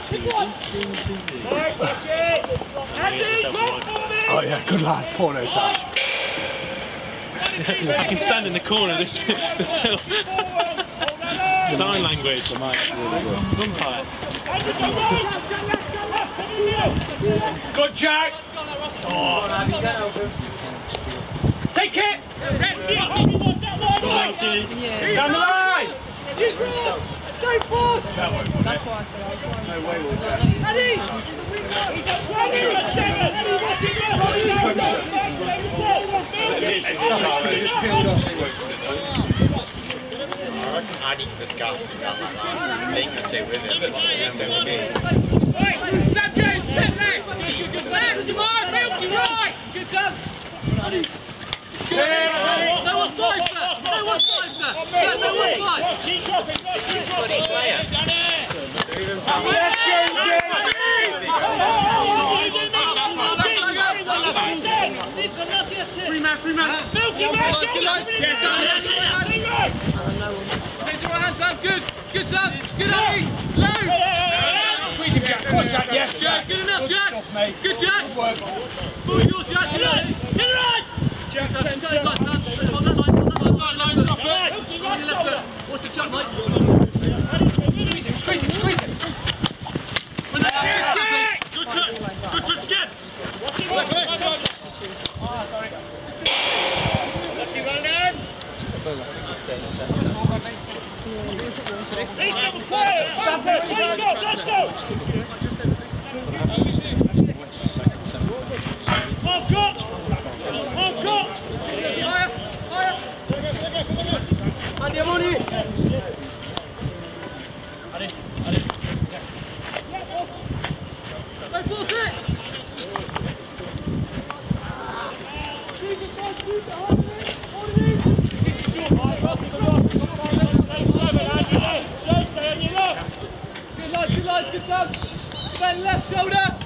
Oh yeah, good lad, porno touch. I can stand in the corner of this film. Sign language. The mic's really good. Umpire. Good, Jack! Oh. Take it! Down the line! Don't pause! That's why I said I was going. No way we'll go. Eddie! Just peeled off. I reckon Addy can just gas it down like that. They can stay with it. Step James, step left! Left, come on, Milky, right! Good stuff! No one's five, sir! No one's five, sir! Sir, no one's five! Free man! Milky, man! Yes, sir! Get your hands up, good! Good stuff! Good, Addy! Low! Jack, yes, Jack! Good enough, Jack! Good, Jack! Ball's yours, Jack! Get it right! Jack, on that line, stop it! On your left foot. What's the shot, Mike? Squeeze him! Good touch again! Lucky run down! Let's go! I've got! Higher! Andy, I'm on you! Go forth it! Good life, good stuff! Bend left shoulder!